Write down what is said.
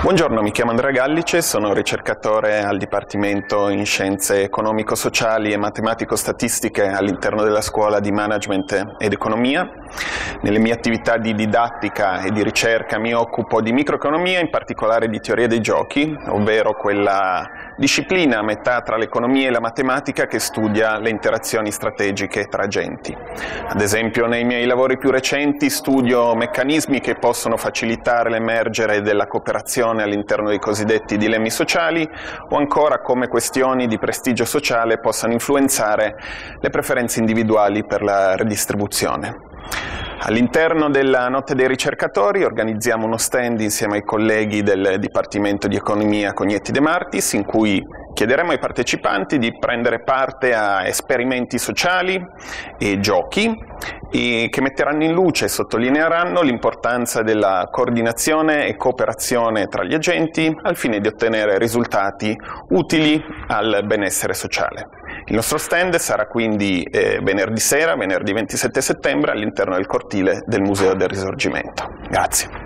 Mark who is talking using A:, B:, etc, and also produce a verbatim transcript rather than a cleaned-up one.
A: Buongiorno, mi chiamo Andrea Gallice, sono ricercatore al Dipartimento in Scienze Economico-Sociali e Matematico-Statistiche all'interno della Scuola di Management ed Economia. Nelle mie attività di didattica e di ricerca mi occupo di microeconomia, in particolare di teoria dei giochi, ovvero quella disciplina a metà tra l'economia e la matematica che studia le interazioni strategiche tra agenti. Ad esempio, nei miei lavori più recenti studio meccanismi che possono facilitare l'emergere della cooperazione all'interno dei cosiddetti dilemmi sociali, o ancora come questioni di prestigio sociale possano influenzare le preferenze individuali per la redistribuzione. All'interno della Notte dei ricercatori organizziamo uno stand insieme ai colleghi del Dipartimento di Economia Cognetti De Martis, in cui chiederemo ai partecipanti di prendere parte a esperimenti sociali e giochi e che metteranno in luce e sottolineeranno l'importanza della coordinazione e cooperazione tra gli agenti al fine di ottenere risultati utili al benessere sociale. Il nostro stand sarà quindi eh, venerdì sera, venerdì ventisette settembre, all'interno del cortile del Museo del Risorgimento. Grazie.